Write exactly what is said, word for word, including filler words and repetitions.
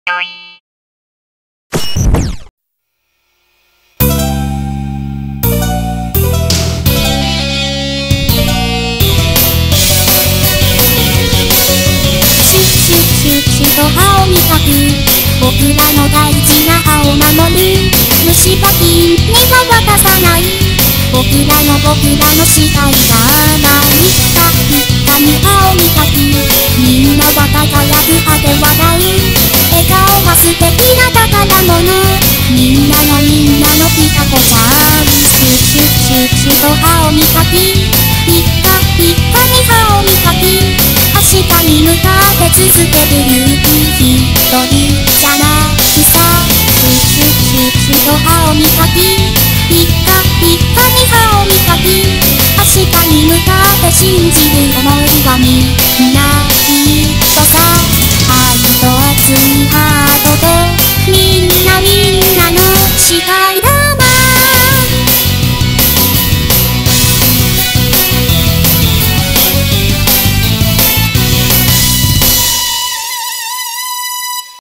と歯を磨く僕らの大事な歯を守る虫歯菌には渡さない僕らの僕らの視界がないかいかに歯を磨くみんなは輝く歯で笑う笑顔は素敵な宝物みんなのみんなのピカ子ちゃんシュシュシュシュと歯を磨きピッカピッカに歯を磨く明日に向かって続ける勇気一人じゃなくさシュシュシュシュと歯を磨きピッカピッカに歯を磨く明日に向かって信じる想いはみんないいとさ愛と